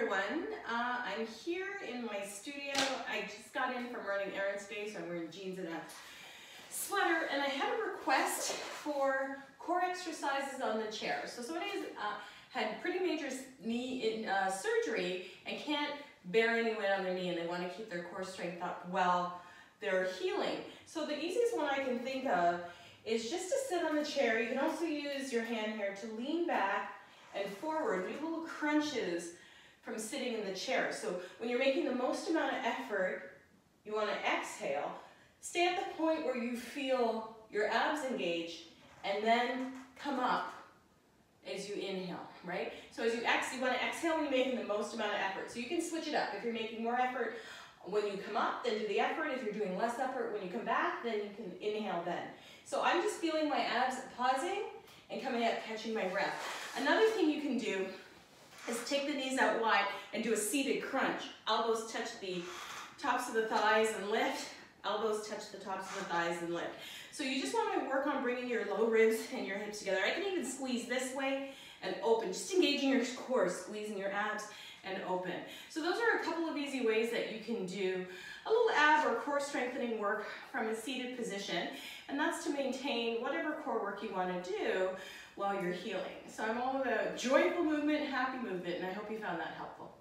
everyone. I'm here in my studio. I just got in from running errands today, so I'm wearing jeans and a sweater, and I had a request for core exercises on the chair. So somebody had pretty major knee surgery and can't bear any weight on their knee, and they want to keep their core strength up while they're healing. So the easiest one I can think of is just to sit on the chair. You can also use your hand here to lean back and forward, do little crunches from sitting in the chair. So when you're making the most amount of effort, you want to exhale. Stay at the point where you feel your abs engage, and then come up as you inhale, right? So as you want to exhale when you're making the most amount of effort. So you can switch it up. If you're making more effort when you come up, then do the effort. If you're doing less effort when you come back, then you can inhale then. So I'm just feeling my abs pausing and coming up, catching my breath. Another thing you can do is take the knees out wide and do a seated crunch. Elbows touch the tops of the thighs and lift. Elbows touch the tops of the thighs and lift. So you just want to work on bringing your low ribs and your hips together. I can even squeeze this way and open, just engaging your core, squeezing your abs and open. So those are a couple of easy ways that you can do a little ab or core strengthening work from a seated position, and that's to maintain whatever core work you want to do while you're healing. So I'm all about joyful movement, happy movement, and I hope you found that helpful.